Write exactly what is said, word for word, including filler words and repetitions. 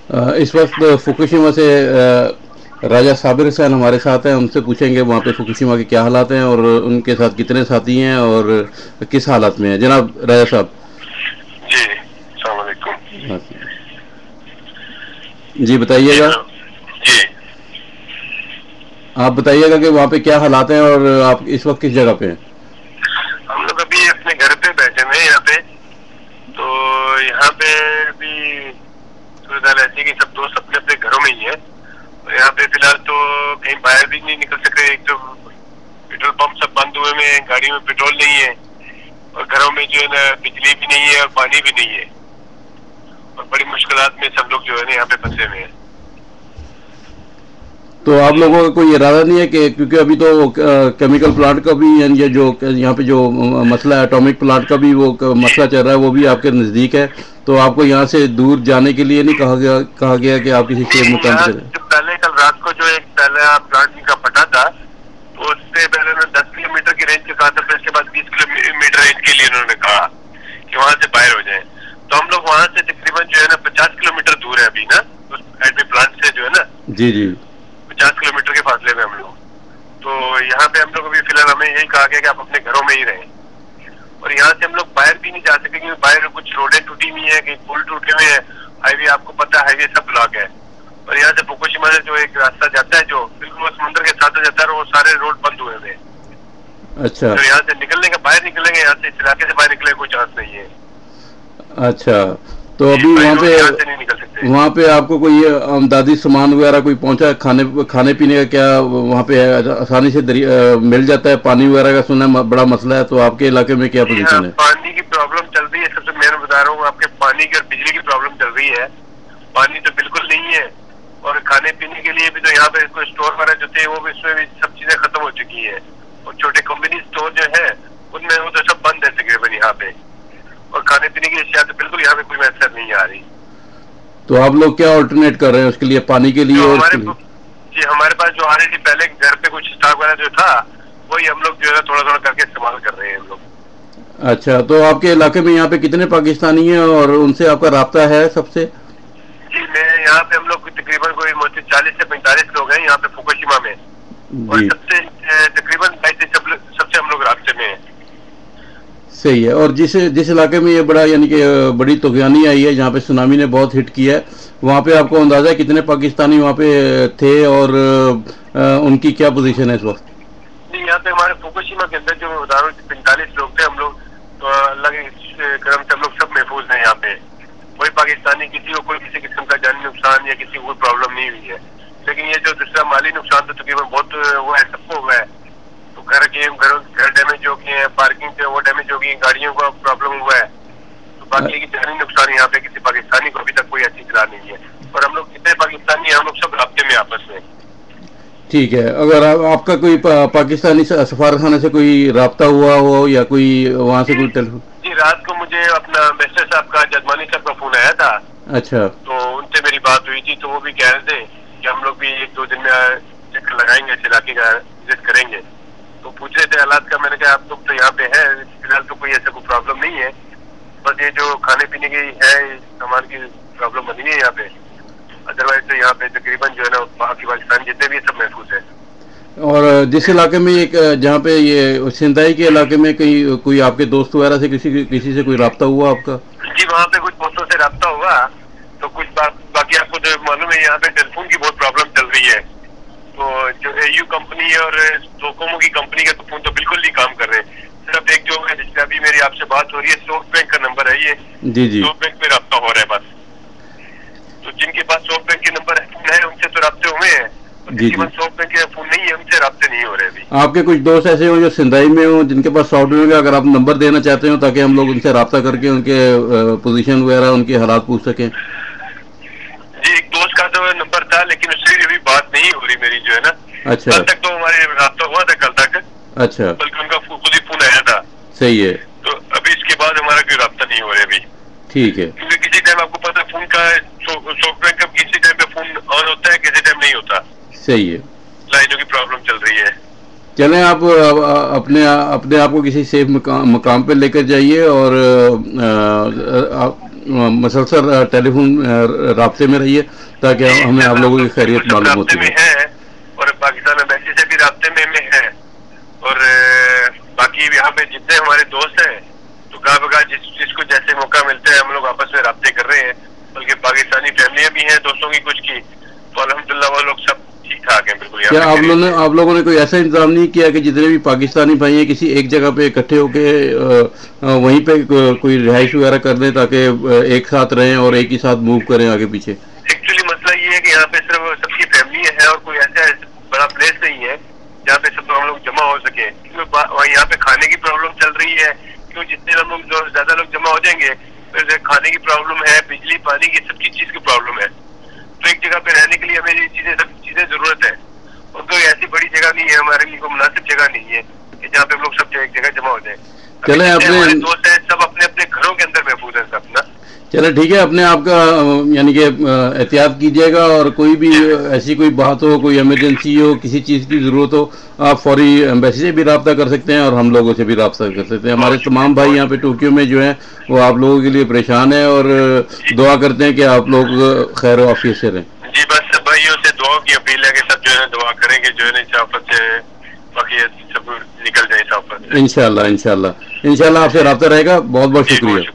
اس وقت فوکوشیما سے راجہ صابر حسین ہمارے ساتھ ہیں، ان سے پوچھیں گے وہاں پہ فوکوشیما کے کیا حالات ہیں اور ان کے ساتھ کتنے ساتھی ہیں اور کس حالات میں ہیں۔ جناب راجہ صاحب جی السلام علیکم۔ جی بتائیے گا، جی آپ بتائیے گا کہ وہاں پہ کیا حالات ہیں اور آپ اس وقت کس جگہ پہ ہیں؟ ہم لوگ ابھی اپنے گھر پہ بیٹھے ہوئے ہیں یہاں پہ، تو یہاں پہ بھی صورتحال ایسی کہ سب دوست اپنے اپنے گھروں میں ہی ہیں، اور یہاں پہ فی الحال تو کہیں باہر بھی نہیں نکل سکے، ایک تو پیٹرول پمپ سب بند ہوئے میں، گاڑیوں میں پیٹرول نہیں ہے، اور گھروں میں جو ہے نا بجلی بھی نہیں ہے اور پانی بھی نہیں ہے، اور بڑی مشکلات میں سب لوگ جو ہے نا یہاں پہ پھنسے ہوئے ہیں۔ تو آپ لوگوں کا کوئی ارادہ نہیں ہے کہ کیونکہ ابھی تو کیمیکل پلانٹ کا بھی یہ جو یہاں پہ جو مسئلہ ہے اٹامک پلانٹ کا بھی وہ مسئلہ چل رہا ہے وہ بھی آپ کے نزدیک ہے، تو آپ کو یہاں سے دور جانے کے لیے نہیں کہا گیا کہا گیا کہ آپ کسی سیف مقام پہ کریں؟ پہلے کل رات کو جو ایک پہلا پلانٹ کا پٹا تھا تو اس سے پہلے انہوں نے دس کلو میٹر کی رینج کہا تھا، پھر اس کے بعد بیس کلو میٹر رینج کے لیے انہوں نے کہا کہ وہاں سے باہر ہو جائیں، تو ہم لوگ وہاں سے تقریباً جو ہے نا پچاس کلو میٹر دور ہے ابھی نا اس ایٹمی پلانٹ سے جو ہے نا، جی جی پچاس کلو میٹر کے فاصلے میں ہم لوگ، تو یہاں پہ ہم لوگ ابھی فی الحال ہمیں یہی کہا گیا کہ آپ اپنے گھروں میں ہی رہیں، اور یہاں سے ہم لوگ باہر بھی نہیں جا سکتے کیونکہ باہر کچھ روڈیں ٹوٹی ہوئی ہیں، کہیں پل ٹوٹے ہوئے ہیں، ہائی وے آپ کو پتا ہے ہائی وے سب بلاک ہے، اور یہاں سے فوکوشیما سے جو ایک راستہ جاتا ہے جو بالکل وہ سمندر کے ساتھ جاتا ہے، وہ سارے روڈ بند ہوئے ہوئے ہیں۔ اچھا، تو یہاں سے نکلنے کا باہر نکلیں گے، یہاں سے اس علاقے سے باہر نکلنے کا کوئی چانس نہیں ہے۔ اچھا، تو ابھی وہاں پہ یہاں سے نہیں نکل سکتے۔ وہاں پہ آپ کو کوئی امدادی سامان وغیرہ کوئی پہنچا کھانے کھانے پینے کا کیا وہاں پہ آسانی سے مل جاتا ہے؟ پانی وغیرہ کا سنا بڑا مسئلہ ہے، تو آپ کے علاقے میں کیا پوزیشن ہے؟ پانی کی پرابلم چل رہی ہے، سب سے میں بتا رہا ہوں آپ کے، پانی کی اور بجلی کی پرابلم چل رہی ہے، پانی تو بالکل نہیں ہے، اور کھانے پینے کے لیے بھی تو یہاں پہ کوئی اسٹور وغیرہ جو تھے وہ بھی اس میں بھی سب چیزیں ختم ہو چکی ہیں، اور چھوٹے کمپنی اسٹور جو ہے ان میں وہ تو سب بند ہے تقریباً یہاں پہ، اور کھانے پینے کی اشیاء تو بالکل یہاں پہ کوئی میسر نہیں آ رہی۔ تو آپ لوگ کیا آلٹرنیٹ کر رہے ہیں اس کے لیے، پانی کے لیے اور اس کے لیے؟ جی ہمارے پاس جو آ رہی تھی پہلے گھر پہ کچھ اسٹاک وغیرہ جو تھا وہی ہم لوگ جو ہے تھوڑا تھوڑا کر کے استعمال کر رہے ہیں ہم لوگ۔ اچھا، تو آپ کے علاقے میں یہاں پہ کتنے پاکستانی ہیں اور ان سے آپ کا رابطہ ہے سب سے؟ جی میں یہاں پہ ہم لوگ تقریباً کوئی چالیس سے پینتالیس لوگ ہیں یہاں پہ فوکوشیما میں، اور سب سے تقریباً سب سے ہم لوگ رابطے میں ہیں۔ صحیح ہے، اور جس جس علاقے میں یہ بڑا یعنی کہ بڑی طغیانی آئی ہے جہاں پہ سونامی نے بہت ہٹ کیا ہے، وہاں پہ آپ کو اندازہ ہے کتنے پاکستانی وہاں پہ تھے اور ان کی کیا پوزیشن ہے اس وقت؟ جی یہاں پہ ہمارے فوکوشیما کے اندر جو میں بتا رہا ہوں پینتالیس لوگ تھے ہم لوگ، تو اللہ کے کرم سے ہم لوگ سب محفوظ ہیں یہاں پہ، کوئی پاکستانی کسی کو کوئی کسی قسم کا جانی نقصان یا کسی کو کوئی پرابلم نہیں ہوئی ہے، لیکن یہ جو دوسرا مالی نقصان تو تقریباً بہت وہ ہے، سب کو ہوا ہے، تو گھر کے گھر گھر ڈیمیج ہو گئے ہیں، پارکنگ پہ وہ ڈیمیج ہو گئی ہیں، گاڑیوں کا پرابلم ہوا ہے، تو باقی کی جانی نقصان یہاں پہ کسی پاکستانی کو ابھی تک کوئی ایسی اطلاع نہیں ہے، اور ہم لوگ کتنے پاکستانی ہیں ہم لوگ سب رابطے میں آپس میں۔ ٹھیک ہے، اگر آپ کا کوئی پاکستانی سفارتخانے سے کوئی رابطہ ہوا ہو یا کوئی وہاں سے کوئی ٹیلیفون؟ جی رات کو مجھے اپنا بیسٹر صاحب کا ججمانی صاحب کا فون آیا تھا، اچھا، تو ان سے میری بات ہوئی تھی، تو وہ بھی کہہ رہے تھے کہ ہم لوگ بھی ایک دو دن میں چکر لگائیں گے، اس علاقے کا وزٹ کریں گے، تو پوچھ رہے تھے حالات کا، میں نے کہا آپ لوگ تو یہاں پہ ہیں فی الحال تو کوئی ایسا کوئی پرابلم نہیں ہے، بس یہ جو کھانے پینے کی ہے سامان کی پرابلم بنی ہے یہاں پہ، ادروائز تو یہاں پہ تقریباً جو ہے نا باقی پاکستان جتنے بھی سب محفوظ ہیں۔ اور جس علاقے میں ایک جہاں پہ یہ سندائی کے علاقے میں کہیں کوئی آپ کے دوست وغیرہ سے کسی کسی سے کوئی رابطہ ہوا آپ کا؟ جی وہاں پہ کچھ دوستوں سے رابطہ ہوا، تو کچھ باقی آپ کو جو معلوم ہے یہاں پہ ٹیلی فون کی بہت پرابلم چل رہی ہے، تو جو اے یو کمپنی اور ڈوکومو کی کمپنی کا تو فون تو بالکل نہیں کام کر رہے، صرف ایک جو ہے جس سے ابھی میری آپ سے بات ہو رہی ہے سوفٹ بینک کا نمبر ہے، یہ جی جی سوفٹ بینک میں رابطہ ہو رہا ہے بس، تو جن کے پاس سوفٹ بینک کے نمبر ہے ان سے تو رابطے ہوئے ہیں، جی جی سوفٹ بینک کے فون نہیں ہے ان سے رابطے نہیں ہو رہے ابھی۔ آپ کے کچھ دوست ایسے ہوں جو سندائی میں ہوں جن کے پاس سافٹ ویئر کا اگر آپ نمبر دینا چاہتے ہوں تاکہ ہم لوگ ان سے رابطہ کر کے ان کے پوزیشن وغیرہ ان کے حالات پوچھ سکیں؟ جی ایک دوست کا تو نمبر تھا لیکن اس سے بھی بات نہیں ہو رہی میری جو ہے نا، اچھا، کل تک تو ہمارے رابطہ ہوا تھا کل تک، اچھا، بلکہ ان کا خود ہی فون آیا تھا، صحیح ہے، تو ابھی اس کے بعد ہمارا کوئی رابطہ نہیں ہو رہا ابھی، ٹھیک ہے، کیونکہ کسی ٹائم آپ کو پتا فون کا سافٹ ویئر کا کسی ٹائم پہ فون آن ہوتا ہے کسی ٹائم نہیں ہوتا، صحیح ہے، لائنوں کی پرابلم چل رہی ہے۔ چلیں آپ اپنے اپنے آپ کو کسی سیف مقام پہ لے کر جائیے اور مسلسل ٹیلی فون رابطے میں رہیے تاکہ ہمیں آپ لوگوں کی خیریت معلوم ہوتی ہے، اور پاکستان ایمبیسی سے بھی رابطے میں میں ہے، اور باقی یہاں پہ جتنے ہمارے دوست ہیں تو کہاں بگاہ جس جس کو جیسے موقع ملتا ہے ہم لوگ آپس میں رابطے کر رہے ہیں، بلکہ پاکستانی فیملیاں بھی ہیں دوستوں کی کچھ کی، تو الحمدللہ وہ لوگ سب ٹھیک ٹھاک ہیں بالکل۔ کیا آپ لوگوں نے آپ لوگوں نے کوئی ایسا انتظام نہیں کیا کہ جتنے بھی پاکستانی بھائی ہیں کسی ایک جگہ پہ اکٹھے ہو کے وہیں پہ کوئی رہائش وغیرہ کر دیں تاکہ ایک ساتھ رہیں اور ایک ہی ساتھ موو کریں آگے پیچھے؟ ایکچولی مسئلہ یہ ہے کہ یہاں پہ صرف سب کی فیملی ہے اور کوئی ایسا بڑا پلیس نہیں ہے جہاں پہ سب ہم لوگ جمع ہو سکے، کیونکہ یہاں پہ کھانے کی پرابلم چل رہی ہے، کیوں جتنے ہم لوگ زیادہ لوگ جمع ہو جائیں گے پھر کھانے کی پرابلم ہے، بجلی پانی کی سب کی چیز کی پرابلم ہے، تو ایک جگہ پہ رہنے کے لیے ہمیں یہ چیزیں سب چیزیں ضرورت ہے، اور کوئی ایسی بڑی جگہ نہیں ہے ہمارے لیے، کوئی مناسب جگہ نہیں ہے کہ جہاں پہ ہم لوگ سب ایک جگہ جمع ہو جائیں۔ چلیں ہمارے دوست ہیں سب اپنے اپنے گھروں کے اندر محفوظ ہیں سب نا۔ چلے ٹھیک ہے، اپنے آپ کا یعنی کہ احتیاط کیجیے گا، اور کوئی بھی ایسی کوئی بات ہو، کوئی ایمرجنسی ہو، کسی چیز کی ضرورت ہو، آپ فوری ایمبیسی سے بھی رابطہ کر سکتے ہیں اور ہم لوگوں سے بھی رابطہ کر سکتے ہیں۔ ہمارے تمام بھائی یہاں پہ ٹوکیو میں جو ہیں وہ آپ لوگوں کے لیے پریشان ہیں اور دعا کرتے ہیں کہ آپ لوگ خیر و عافیت سے رہیں۔ جی بس سب بھائیوں سے دعا کی اپیل ہے کہ سب جو ہے دعا کریں گے جو ہے شافت سے باقی سب نکل جائے شافت سے۔ انشاءاللہ انشاءاللہ انشاءاللہ آپ سے رابطہ رہے گا۔ بہت بہت شکریہ۔